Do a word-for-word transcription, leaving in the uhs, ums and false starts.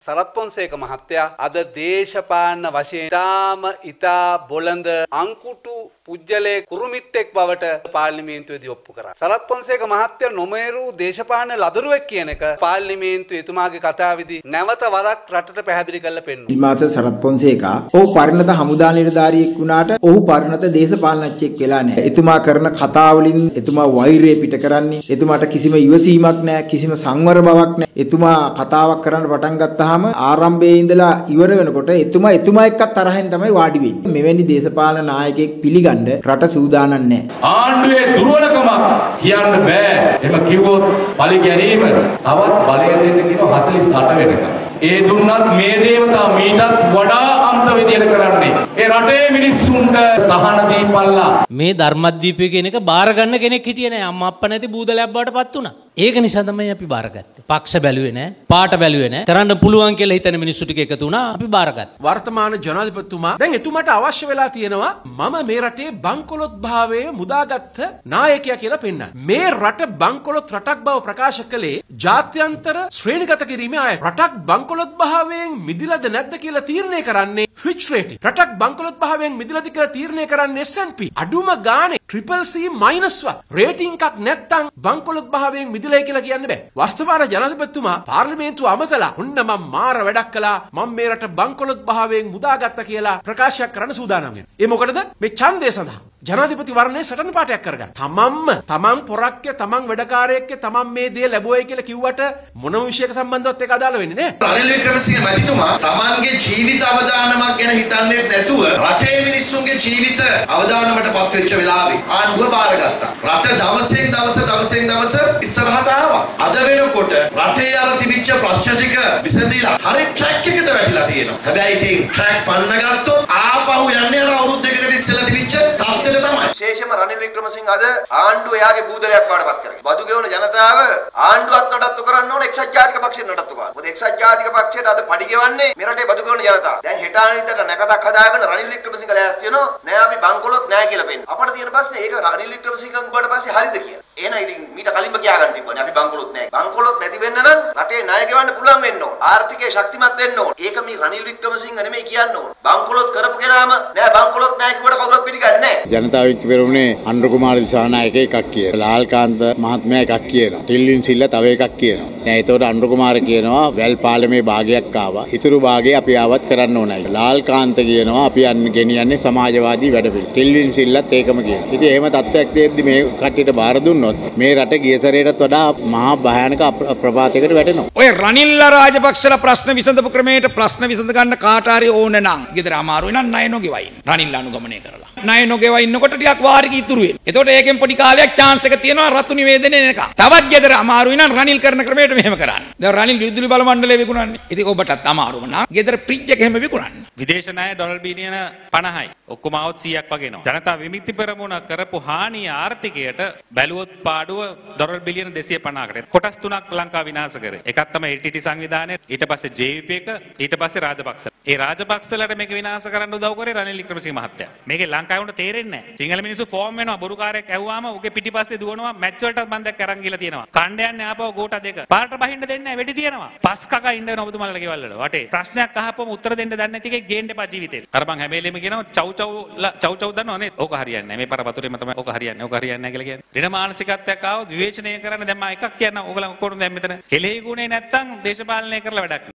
සරත් පොන්සේක මහත්තයා අද දේශපාලන වශයෙන් ඊටාම ඉතා බොළඳ අංකුටු පුජ්‍යලේ කුරුමිට්ටෙක් බවට පාර්ලිමේන්තුවේදී ඔප්පු කරා. සරත් පොන්සේක මහත්තයා නොමේරු දේශපාලන ලදරුවෙක් කියන එක පාර්ලිමේන්තුවේ එතුමාගේ කතාවේදී නැවත වරක් රටට පැහැදිලි කරලා පෙන්නුවා. ඊමාස සරත් පොන්සේකා ඔහු පරිණත හමුදා නිලධාරියෙක් වුණාට ඔහු පරිණත දේශපාලනඥයෙක් වෙලා නැහැ. එතුමා කරන කතා වලින් එතුමා වෛරය පිට කරන්නේ. එතුමාට කිසිම ඉවසීමක් නැහැ, කිසිම සංවර බවක් නැහැ. එතුමා කතාවක් කරන්න පටන් ගත්තාම ආරම්භයේ ඉඳලා ඉවර වෙනකොට එතුමා එතුමා එක්ක තරහෙන් තමයි වාඩි වෙන්නේ. මෙවැනි දේශපාලන නායකයෙක් පිළිගන්න රට සූදානම් නැහැ. ආණ්ඩුවේ දුර්වලකමක් කියන්න බෑ. එහෙම කිව්වොත් බලි ගැනීම තවත් බලය දෙන්න කියන හතළිස් අට වෙනකම්. ඒ දුන්නත් මේ දේවතා මීටත් වඩා අන්ත විදියට කරන්නේ. ඒ රටේ මිනිස්සුන්ට සහන දීපල්ලා. මේ ධර්මද්වීපය කියන එක බාර ගන්න කෙනෙක් හිටියේ නෑ. අම්මා අප්පා නැති බූදලයක් බවට පත් වුණා. ඒක නිසා තමයි අපි බාරගත්තේ. පක්ෂ බැලුවේ නෑ, පාට බැලුවේ නෑ. කරන්න පුළුවන් කියලා හිතන මිනිස්සු ටික එකතු වුණා. අපි බාරගත්තා. වර්තමාන ජනාධිපතිතුමා දැන් එතුමාට අවශ්‍ය වෙලා තියෙනවා මම මේ රටේ බංකොලොත් භාවයේ මුදාගත්ත නායකයා කියලා පෙන්නන්න. මේ රට බංකොලොත් රටක් බව ප්‍රකාශ කළේ ජාත්‍යන්තර ශ්‍රේණිගත කිරීමේ ආයතන. රටක් බංකොලොත් භාවයෙන් මිදිලාද නැද්ද කියලා තීරණය කරන්නේ ෆිච් රේටින්. රටක් බංකොලොත් භාවයෙන් මිදිලාද කියලා තීරණය කරන්නේ එස් ඇන්ඩ් පී. අඩුම ගානේ ට්‍රිපල් සී මයිනස් වත් රේටින් එකක් නැත්තම් බංකොලොත් භාවයෙන් මිදිලයි කියලා කියන්න බෑ. වර්තමාන ජනාධිපතිතුමා පාර්ලිමේන්තුව අමතලා ඔන්න මම මාර වැඩක් කළා. මම මේ රට බංකොලොත් භාවයෙන් මුදාගත්තා කියලා ප්‍රකාශයක් කරන්න සූදානම් වෙනවා. ඒ මොකටද? මේ ඡන්දය සඳහා. ජනාධිපති වරණේ සටන් පාටයක් කරගන්න. තමන්ම තමන් පොරක්ය, තමන් වැඩකාරයෙක්ය, තමන් මේ දේ ලැබුවයි කියලා කිව්වට මොනම විශේෂයක සම්බන්ධවත් ඒක අදාළ වෙන්නේ නැහැ. රනිල් වික්‍රමසිංහ මැතිතුමා තමන්ගේ ජීවිත අවදානමක් ගැන හිතන්නේ නැතුව රටේ මිනිස්සුන්ගේ ජීවිත අවදානමට පත් වෙච්ච වෙලාවේ ආණ්ඩුව බාරගත්තා. රට දවසෙන් දවස දවසෙන් දවස ඉස්සරහට ආවා. අද වෙනකොට රටේ අර තිබිච්ච ප්‍රශ්න ටික විසඳීලා හරි ට්‍රැක් එකට වැටිලා තියෙනවා. හැබැයි ඉතින් ට්‍රැක් පන්න ගත්තොත් ආපහු යන්නේ අර අවුරුදු දෙකකට ඉස්සෙල්ලා තිබිච්ච තත්ත්වෙට තමයි. විශේෂයෙන්ම රනිල් වික්‍රමසිංහ අද ආණ්ඩුව එයාගේ බූදලයක් වඩපත් කරගෙන. බදු ගෙවන ජනතාව ආණ්ඩුවත් නඩත්තු කරන්න ඕන එක්සත් ජාතික පක්ෂයෙන් නඩත්තු කරනවා. මොකද එක්සත් ජාතික පක්ෂයට අද පඩි ගෙවන්නේ මේ රටේ බදු ගෙවන ජනතාව. දැන් හෙට අනිද්දාට නැකතක් හදාගෙන රනිල් වික්‍රමසිංහ ලෑස්ති වෙනවා නෑ අපි බංකොලොත් නෑ කියලා පෙන්නන. අපිට තියෙන ප්‍රශ්නේ ඒක රනිල් වික්‍රමසිංහන් ගුවට පස්සේ හරිද කියලා. එහෙනම් ඉතින් මීට කලින්ම කියා ගන්න තිබ්බනේ අපි බංකොලොත් නෑ. බංකොලොත් නැති වෙන්න නම් රටේ ණය ගෙවන්න පුළුවන් වෙන්න ඕන. ආර්ථිකය ශක්තිමත් වෙන්න ඕන. ඒක මේ රනිල් වික්‍රමසිංහ නෙමෙයි කියන්න ඕන. බංකොලොත් කරපු කෙනාම නෑ බංකොලොත් නෑ කිව්වට කවුරුත් පිළිගන්නේ නෑ. ජනතාව පෙරුණේ අනුර කුමාර දිසානායක එකක් කියනවා. ලාල්කාන්ත මහත්මයා එකක් කියනවා. ටිල්ලින් සිල්ලා තව එකක් කියනවා. දැන් ඒතකොට අනුර කුමාර කියනවා වැල් පාලමේ භාගයක් ආවා. ඊතුරු භාගය අපි ආවත් කරන්න ඕනයි. ලාල්කාන්ත කියනවා අපි යන්නේ ගෙනියන්නේ සමාජවාදී වැඩපිළිවෙල. ටිල්ලින් සිල්ලත් ඒකම කියනවා. ඉතින් එහෙම තත්ත්වයක් දෙද්දි මේ කට්ටියට බාර දුන්නොත් මේ රට ගියසරේටත් වඩා මහා භයානක ප්‍රපාතයකට වැටෙනවා. ඔය රනිල්ලා රාජපක්ෂලා ප්‍රශ්න විසඳපු ක්‍රමයට ප්‍රශ්න විසඳ ගන්න කාට හරි ඕන නම් ගෙදර අමාරුයි නම් ණය නොගෙවයි. රනිල්ලා අනුගමනය කරලා. ණය නොගෙවයි ඉන්නකොට ටිකක් වාරික ඉතුරු වෙනවා. එතකොට ඒකෙන් පොඩි කාලයක් chance එක තියෙනවා රතු නිවේදනය එනකම්. තවත් ගෙදර අමාරුයි නම් රනිල් කරන ක්‍රමයට මෙහෙම කරන්න. දැන් රනිල් විදුලි බල මණ්ඩලය විකුණන්නේ. ඉතින් ඔබටත් අමාරුම නම් ගෙදර ෆ්‍රිජ් එක එහෙම විකුණන්න. විදේශ ණය ඩොලර් බිලියන පනහයි. ඔක්කොම આવොත් සීයක් වගේ එනවා. ජනතා විමුක්ති පෙරමුණ කරපු හානිය ආර්ථිකයට බැලුවොත් පාඩුව ඩොලර් බිලියන දෙසිය පනහකට. කොටස් තුනක් ලංකාව විනාශ කරේ. එකක් තමයි එල් ටී ටී සංවිධානය, ඊට පස්සේ ජේ වී පී එක, ඊට පස්සේ රාජපක්ෂ. ඒ රාජපක්ෂලට මේක විනාශ කරන්න උදව් කරේ රනිල් වික්‍රමසිංහ මහත්තයා. මේකේ ලංකාවේ උන්ට තේරෙන්නේ නැහැ. සිංහල මිනිස්සු ෆෝම් වෙනවා බොරුකාරයෙක් ඇහුවාම උගේ පිටිපස්සේ දුවනවා මැච් වලට මම දැක්ක අරන් ගිහලා තියෙනවා. කණ්ඩ යන්නේ ආපහු ගෝඨා දෙක. පාරට බහින්න දෙන්නේ නැහැ වෙඩි තියෙනවා. පස් කකා ඉන්න වෙනවා ඔබතුමාලගේ ගෙවල් වල. වටේ ප්‍රශ්නයක් අහපුවම උත්තර දෙන්න දන්නේ නැති එකේ ගේන්න එපා ජීවිතේට. අර මං හැම වෙලෙම කියනවා චව් චව් චව් චව් දන්නව නේද? ඕක හරියන්නේ නැහැ. මේ පාර වතුරේම තමයි ඕක හරියන්නේ. ඕක හරියන්නේ නැහැ කියලා කියන්නේ. ඍණ මානසිකත්වයක් ආවොත් විවේචනය කරන්න දැන් මම එකක් කියන්න ඕගලන් ඔක්කොටම දැන් මෙතන කෙලෙහි ගුණේ නැත්තම් දේශපාලනය කරලා වැඩක්